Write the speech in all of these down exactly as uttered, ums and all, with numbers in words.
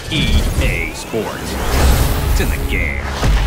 E A Sports. It's in the game.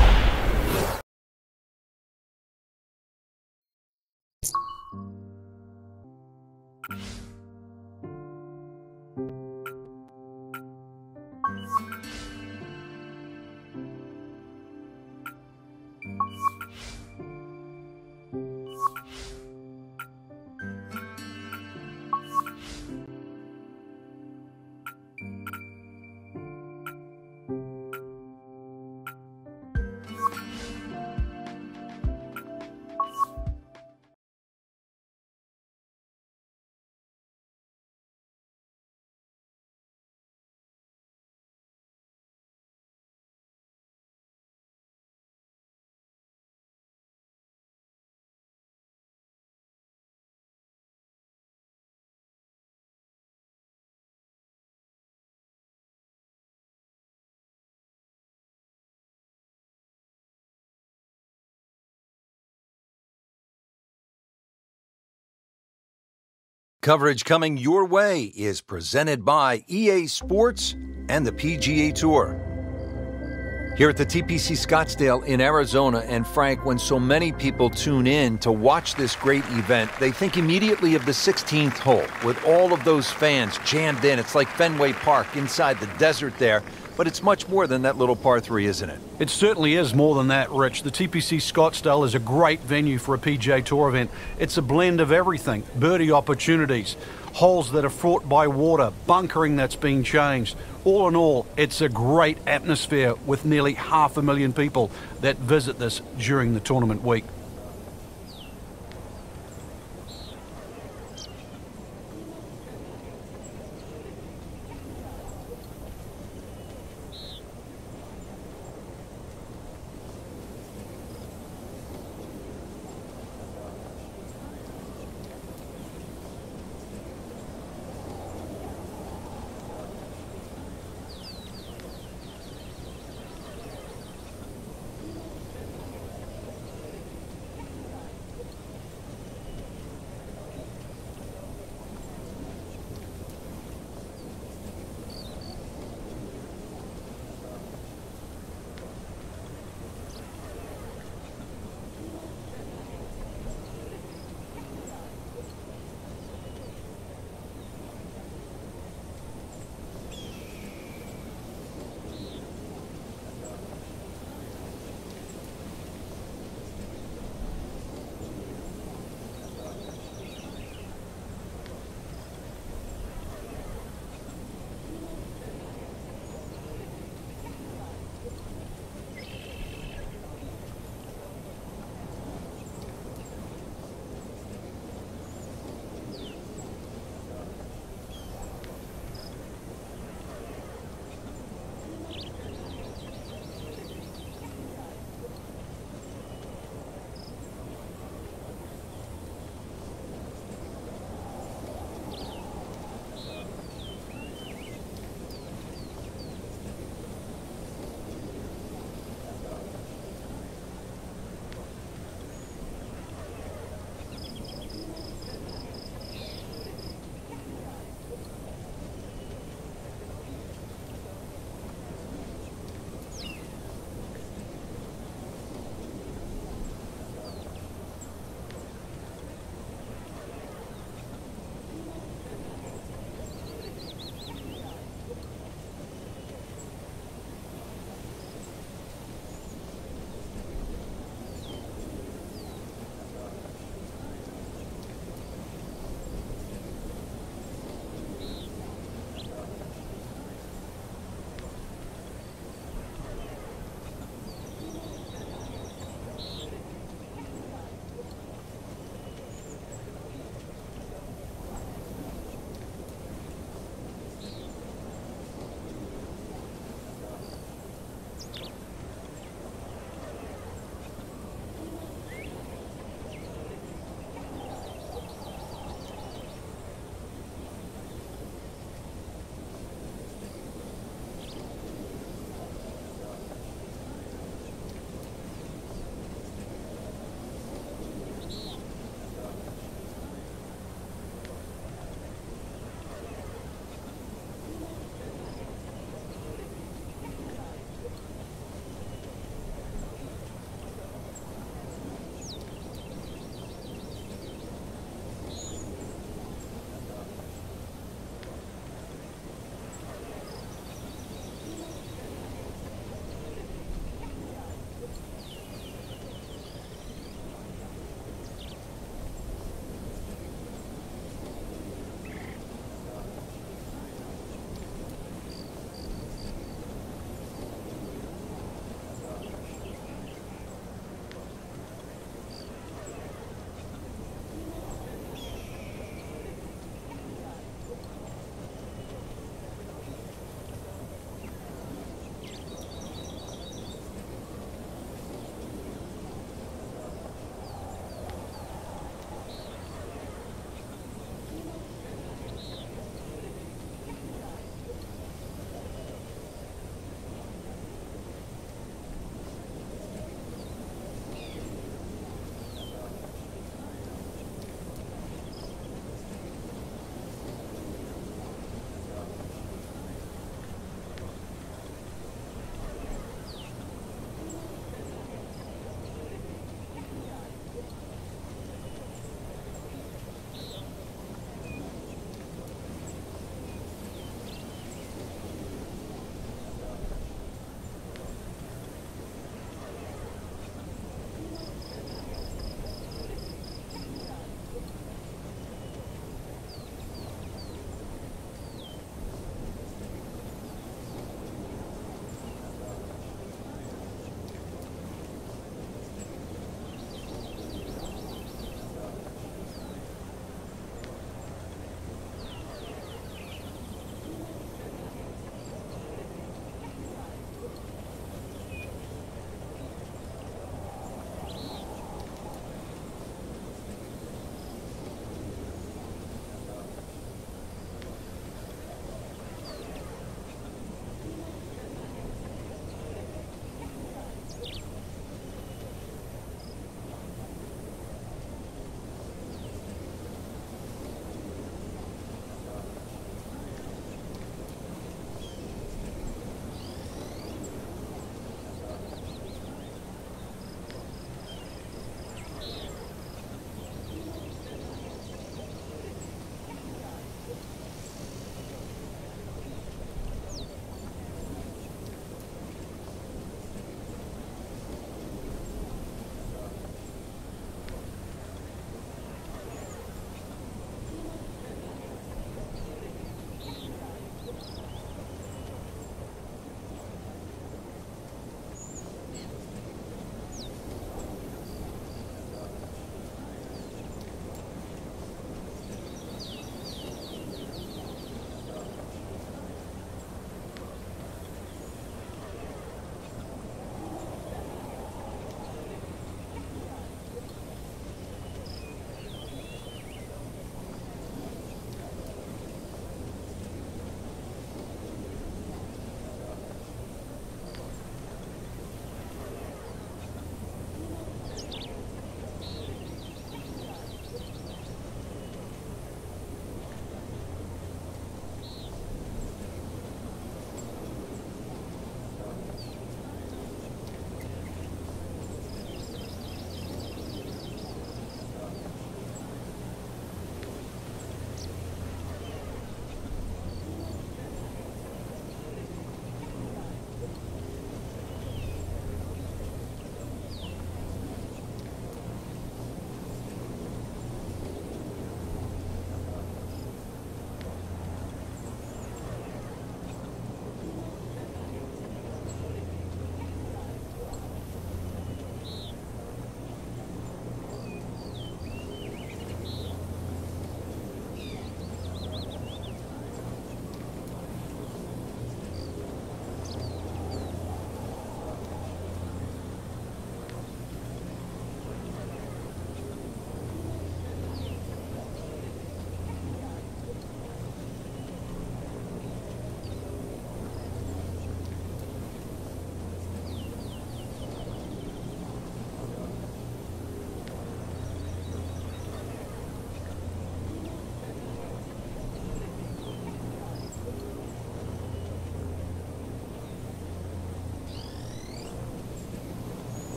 Coverage coming your way is presented by E A Sports and the P G A Tour. Here at the T P C Scottsdale in Arizona, and Frank, when so many people tune in to watch this great event, they think immediately of the sixteenth hole with all of those fans jammed in. It's like Fenway Park inside the desert there. But it's much more than that little par three, isn't it? It certainly is more than that, Rich. The T P C Scottsdale is a great venue for a P G A Tour event. It's a blend of everything. Birdie opportunities, holes that are fraught by water, bunkering that's been changed. All in all, it's a great atmosphere with nearly half a million people that visit this during the tournament week.